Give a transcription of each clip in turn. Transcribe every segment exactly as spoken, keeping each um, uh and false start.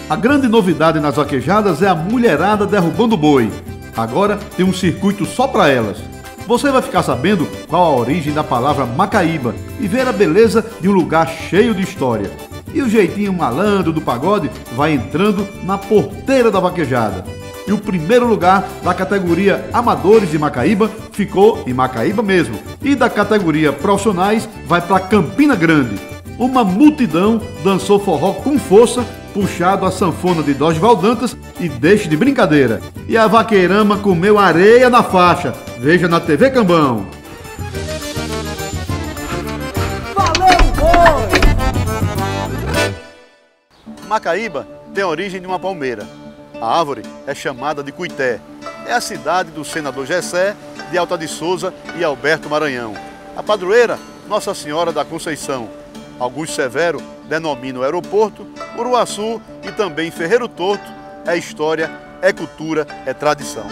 A grande novidade nas vaquejadas é a mulherada derrubando boi. Agora tem um circuito só para elas. Você vai ficar sabendo qual a origem da palavra Macaíba e ver a beleza de um lugar cheio de história. E o jeitinho malandro do pagode vai entrando na porteira da vaquejada. E o primeiro lugar da categoria Amadores de Macaíba ficou em Macaíba mesmo. E da categoria Profissionais vai para Campina Grande. Uma multidão dançou forró com força, puxado a sanfona de Dorival Dantas e deixe de brincadeira. E a vaqueirama comeu areia na faixa. Veja na T V Cambão. Valeu, boi! Macaíba tem a origem de uma palmeira. A árvore é chamada de Cuité. É a cidade do senador Gessé, de Alta de Souza e Alberto Maranhão. A padroeira, Nossa Senhora da Conceição. Augusto Severo denomina o aeroporto, Uruaçu e também Ferreiro Torto. É história, é cultura, é tradição.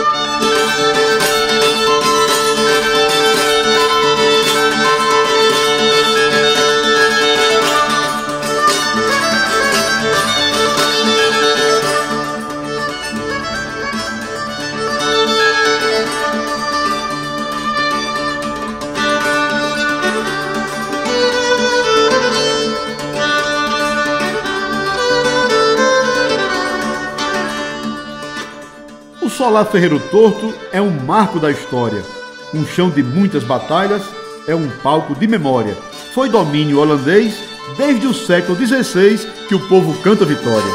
O Solar Ferreiro Torto é um marco da história, um chão de muitas batalhas, é um palco de memória. Foi domínio holandês desde o século dezesseis que o povo canta vitória.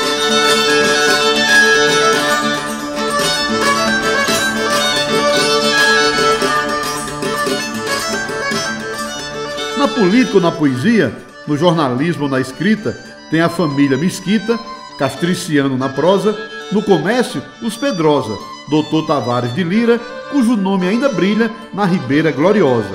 Na política ou na poesia, no jornalismo ou na escrita, tem a família Mesquita, Castriciano na prosa, no comércio, os Pedrosa, doutor Tavares de Lira, cujo nome ainda brilha na Ribeira Gloriosa.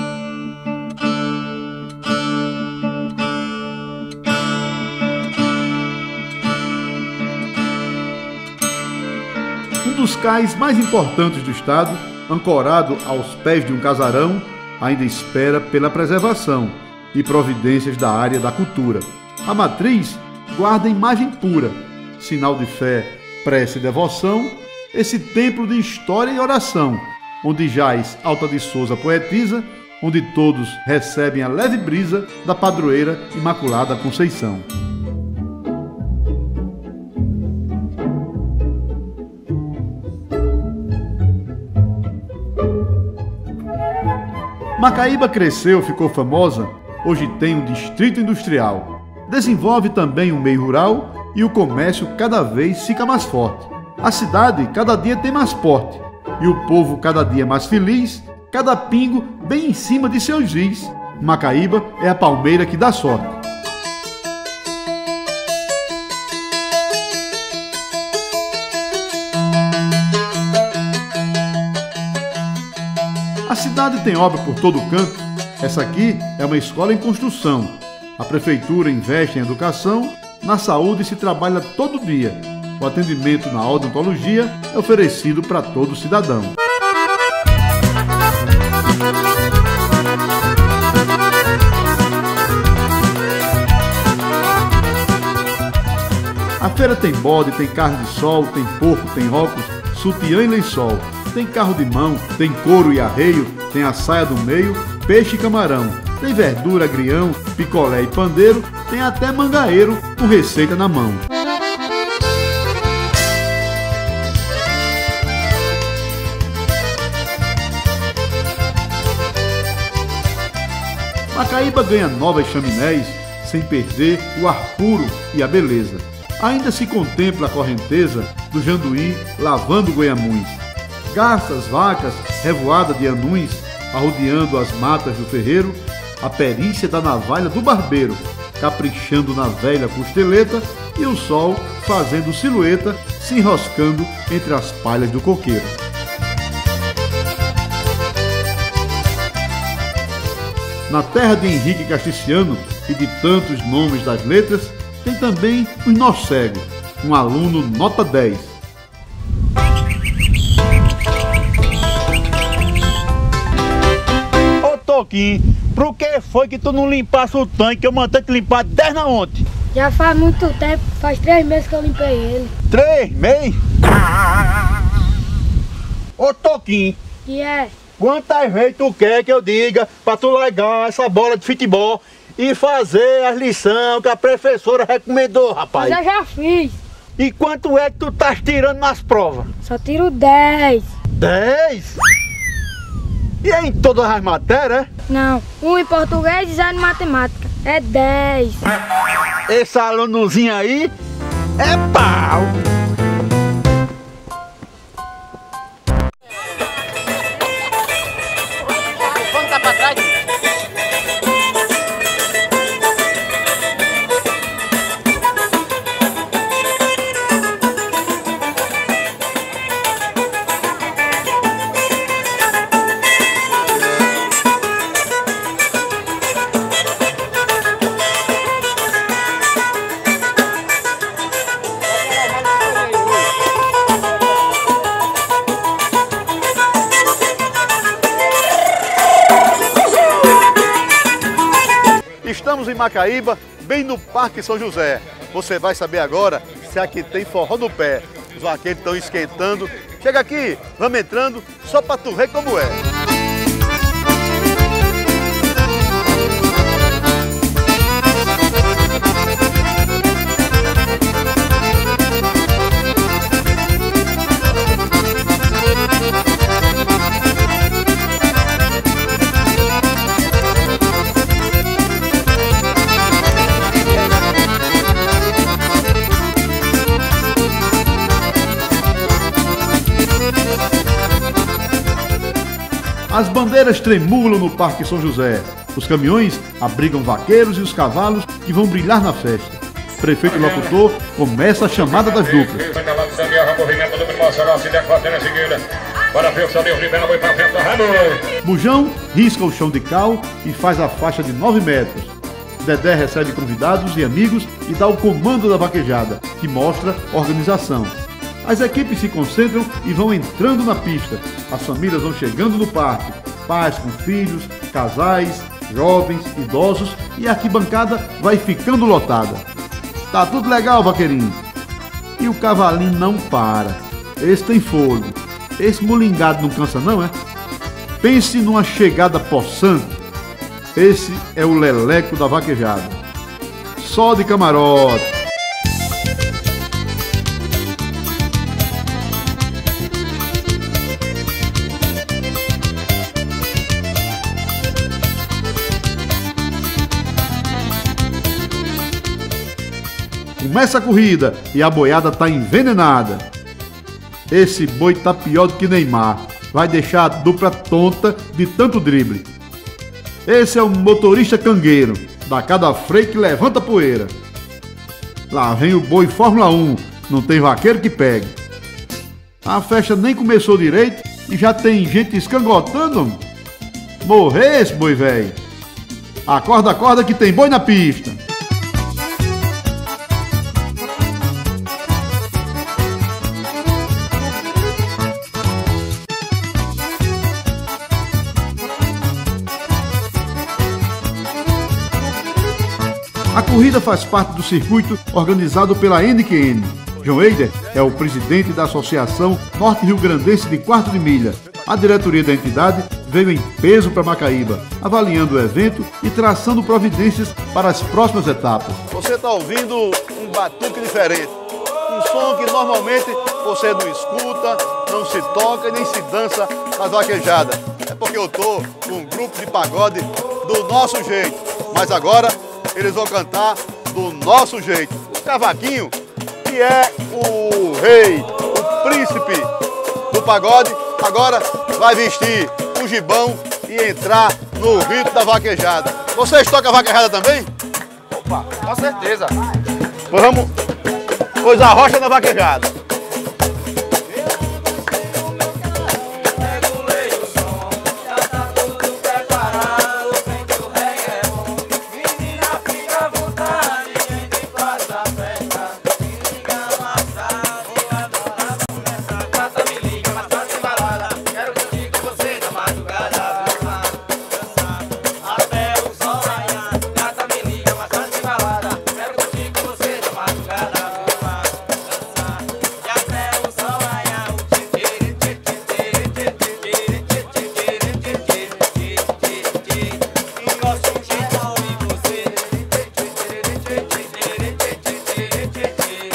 Um dos cais mais importantes do estado, ancorado aos pés de um casarão, ainda espera pela preservação e providências da área da cultura. A matriz guarda imagem pura, sinal de fé, prece e devoção, esse templo de história e oração, onde jaz Alta de Souza poetisa, onde todos recebem a leve brisa da padroeira Imaculada Conceição. Macaíba cresceu, ficou famosa, hoje tem um distrito industrial. Desenvolve também o meio rural e o comércio cada vez fica mais forte. A cidade cada dia tem mais porte e o povo cada dia mais feliz, cada pingo bem em cima de seus giz. Macaíba é a palmeira que dá sorte. A cidade tem obra por todo canto. Essa aqui é uma escola em construção. A prefeitura investe em educação, na saúde se trabalha todo dia. O atendimento na odontologia é oferecido para todo cidadão. A feira tem bode, tem carne de sol, tem porco, tem óculos, sutiã e lençol. Tem carro de mão, tem couro e arreio, tem a saia do meio, peixe e camarão. Tem verdura, agrião, picolé e pandeiro, tem até mangaeiro com receita na mão. Macaíba ganha novas chaminés sem perder o ar puro e a beleza. Ainda se contempla a correnteza do Janduí lavando goiamuns. Garças, vacas, revoada de anuns, arrodeando as matas do ferreiro, a perícia da navalha do barbeiro, caprichando na velha costeleta e o sol fazendo silhueta, se enroscando entre as palhas do coqueiro. Na terra de Henrique Castriciano e de tantos nomes das letras, tem também o nó cego, um aluno nota dez. Ô Toquinho, por que foi que tu não limpasse o tanque que eu mandei te limpar desde ontem? Já faz muito tempo, faz três meses que eu limpei ele. Três meses? Ô Toquinho, E é? quantas vezes tu quer que eu diga pra tu largar essa bola de futebol e fazer as lições que a professora recomendou, rapaz? Mas eu já fiz. E quanto é que tu tá tirando nas provas? Só tiro dez. Dez? E é em todas as matérias? Não, um em português e zero em matemática. É dez. Esse alunozinho aí é pau! Vamos cá pra trás. Estamos em Macaíba, bem no Parque São José. Você vai saber agora se aqui tem forró no pé. Os vaqueiros estão esquentando. Chega aqui, vamos entrando, só para tu ver como é. As bandeiras tremulam no Parque São José. Os caminhões abrigam vaqueiros e os cavalos que vão brilhar na festa. Prefeito e locutor começa a chamada das duplas. Bujão risca o chão de cal e faz a faixa de nove metros. Dedé recebe convidados e amigos e dá o comando da vaquejada, que mostra organização. As equipes se concentram e vão entrando na pista. As famílias vão chegando no parque. Pais com filhos, casais, jovens, idosos, e a arquibancada vai ficando lotada. Tá tudo legal, vaqueirinho? E o cavalinho não para. Esse tem fôlego. Esse molingado não cansa não, é? Pense numa chegada possante. Esse é o leleco da vaquejada. Só de camarote. Começa a corrida e a boiada tá envenenada. Esse boi tá pior do que Neymar. Vai deixar a dupla tonta de tanto drible. Esse é o motorista cangueiro, dá cada freio que levanta poeira. Lá vem o boi Fórmula um, não tem vaqueiro que pegue. A festa nem começou direito e já tem gente escangotando. Morrer esse boi velho. Acorda, acorda que tem boi na pista. A corrida faz parte do circuito organizado pela N Q N. João Eider é o presidente da Associação Norte Rio Grandense de Quarto de Milha. A diretoria da entidade veio em peso para Macaíba, avaliando o evento e traçando providências para as próximas etapas. Você está ouvindo um batuque diferente, um som que normalmente você não escuta, não se toca e nem se dança nas vaquejadas. É porque eu estou com um grupo de pagode do nosso jeito, mas agora eles vão cantar do nosso jeito. O cavaquinho, que é o rei, o príncipe do pagode, agora vai vestir o gibão e entrar no rito da vaquejada. Vocês tocam vaquejada também? Opa, com certeza. Pois vamos, pois a rocha da vaquejada.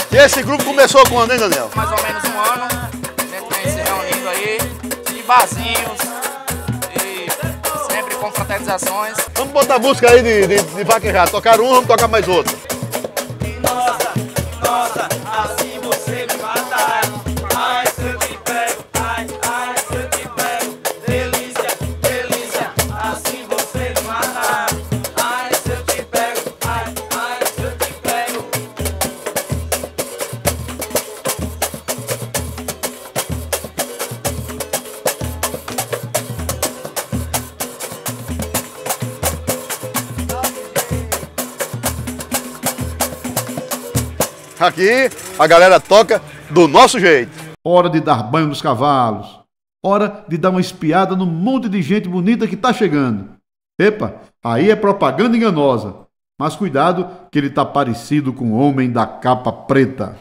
E esse grupo começou quando, hein, Daniel? Mais ou menos um ano. A gente vem se reunindo aí, de barzinhos e sempre com fraternizações. Vamos botar a música aí de, de, de vaquejada. Tocaram um, vamos tocar mais outro. Nossa, nossa, assim você me mata. Ai, se eu te pego, ai, ai, se eu te pego. Delícia, delícia, assim você me mata. Ai, se eu te pego, ai, ai, se eu te pego. Aqui a galera toca do nosso jeito. Hora de dar banho nos cavalos. Hora de dar uma espiada no monte de gente bonita que tá chegando. Epa, aí é propaganda enganosa. Mas cuidado que ele tá parecido com o homem da capa preta.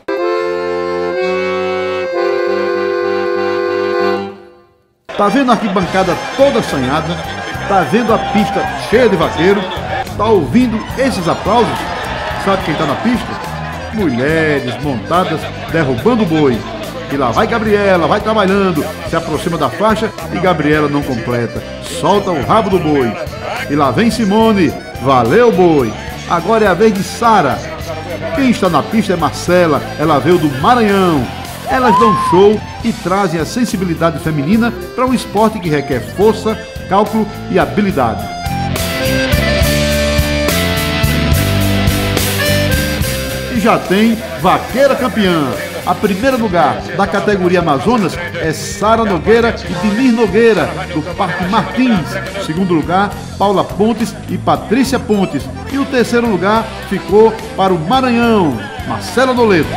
Tá vendo a arquibancada toda assanhada? Tá vendo a pista cheia de vaqueiro? Tá ouvindo esses aplausos? Sabe quem tá na pista? Mulheres montadas derrubando o boi. E lá vai Gabriela, vai trabalhando, se aproxima da faixa e Gabriela não completa. Solta o rabo do boi. E lá vem Simone, valeu boi. Agora é a vez de Sara. Quem está na pista é Marcela, ela veio do Maranhão. Elas dão show e trazem a sensibilidade feminina para um esporte que requer força, cálculo e habilidade. E já tem vaqueira campeã. A primeira lugar da categoria Amazonas é Sara Nogueira e Dimir Nogueira, do Parque Martins. Segundo lugar, Paula Pontes e Patrícia Pontes. E o terceiro lugar ficou para o Maranhão, Marcela Doleto.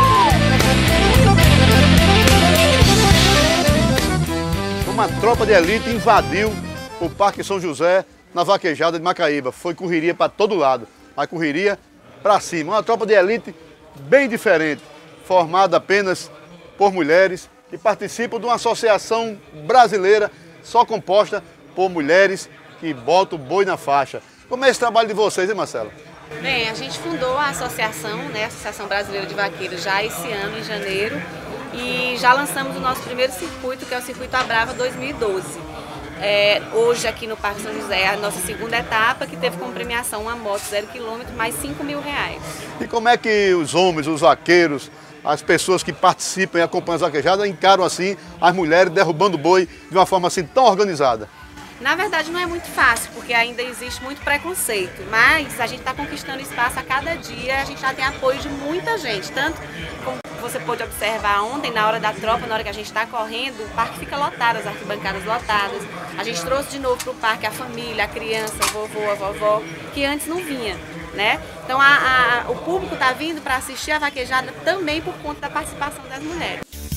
Uma tropa de elite invadiu o Parque São José na vaquejada de Macaíba. Foi correria para todo lado, mas correria para cima. Uma tropa de elite bem diferente, formada apenas por mulheres que participam de uma associação brasileira só composta por mulheres que botam o boi na faixa. Como é esse trabalho de vocês, hein, Marcela? Bem, a gente fundou a associação, né, a Associação Brasileira de Vaqueiros, já esse ano, em janeiro, e já lançamos o nosso primeiro circuito, que é o Circuito Abrava dois mil e doze. É, hoje aqui no Parque São José, a nossa segunda etapa, que teve como premiação uma moto zero quilômetro, mais cinco mil reais. E como é que os homens, os vaqueiros, as pessoas que participam e acompanham as vaquejadas encaram assim as mulheres derrubando boi de uma forma assim tão organizada? Na verdade não é muito fácil, porque ainda existe muito preconceito, mas a gente está conquistando espaço a cada dia, a gente já tem apoio de muita gente, tanto como você pôde observar ontem, na hora da tropa, na hora que a gente está correndo, o parque fica lotado, as arquibancadas lotadas. A gente trouxe de novo para o parque a família, a criança, o vovô, a vovó, que antes não vinha, né? Então a, a, o público está vindo para assistir a vaquejada também por conta da participação das mulheres.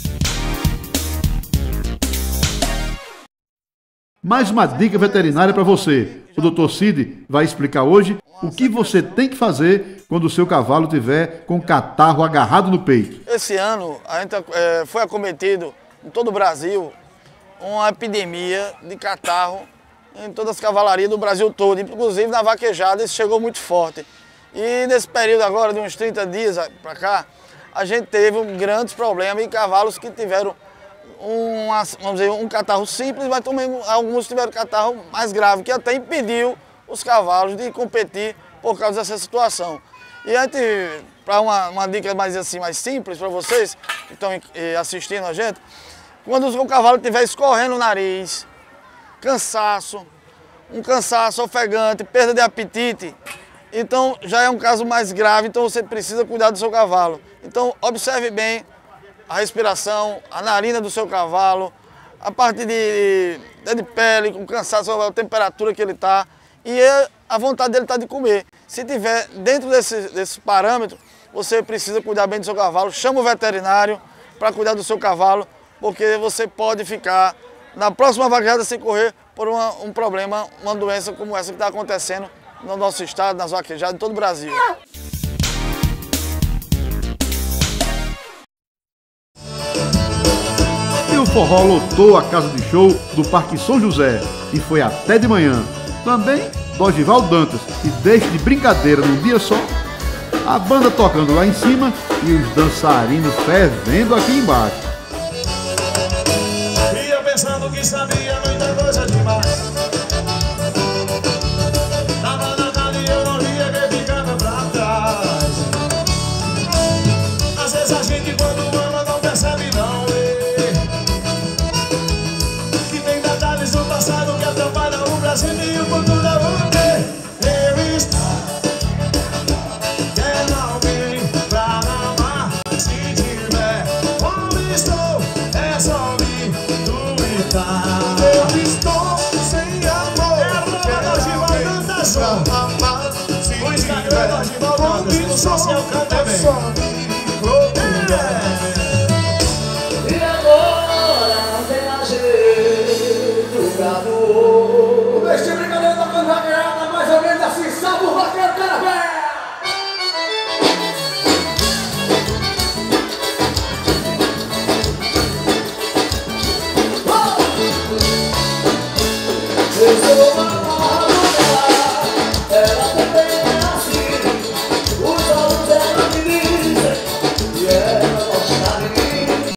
Mais uma dica veterinária para você. O doutor Cid vai explicar hoje o que você tem que fazer quando o seu cavalo tiver com catarro agarrado no peito. Esse ano a gente é, foi acometido em todo o Brasil uma epidemia de catarro em todas as cavalarias do Brasil todo, inclusive na vaquejada isso chegou muito forte. E nesse período agora de uns trinta dias para cá, a gente teve grandes problemas em cavalos que tiveram Um, vamos dizer, um catarro simples, mas também alguns tiveram catarro mais grave, que até impediu os cavalos de competir por causa dessa situação. E a gente, para uma, uma dica mais, assim, mais simples para vocês que estão assistindo a gente, quando o cavalo estiver escorrendo o nariz, cansaço, um cansaço ofegante, perda de apetite, então já é um caso mais grave, então você precisa cuidar do seu cavalo. Então observe bem a respiração, a narina do seu cavalo, a parte de, de pele, com cansaço, a temperatura que ele está e a vontade dele está de comer. Se tiver dentro desse, desse parâmetro, você precisa cuidar bem do seu cavalo, chama o veterinário para cuidar do seu cavalo, porque você pode ficar na próxima vaquejada sem correr por uma, um problema, uma doença como essa que está acontecendo no nosso estado, nas vaquejadas, em todo o Brasil. E o forró lotou a casa de show do Parque São José e foi até de manhã. Também Dorival Dantas, e deixe de brincadeira num dia só. A banda tocando lá em cima e os dançarinos fervendo aqui embaixo. Ia pensando que sabia muita coisa demais. Tava na cara e eu não via que ficava pra trás. Às vezes a gente quando ama não percebe não, ei. Que tem detalhes do passado que atrapalham o Brasil e o futuro da U T. Eu estou quer alguém pra amar. Se tiver como estou, é só me duvidar. Eu estou sem amor. É a prova de Valdantas. O Instagram do Valdantas, no social canta bem.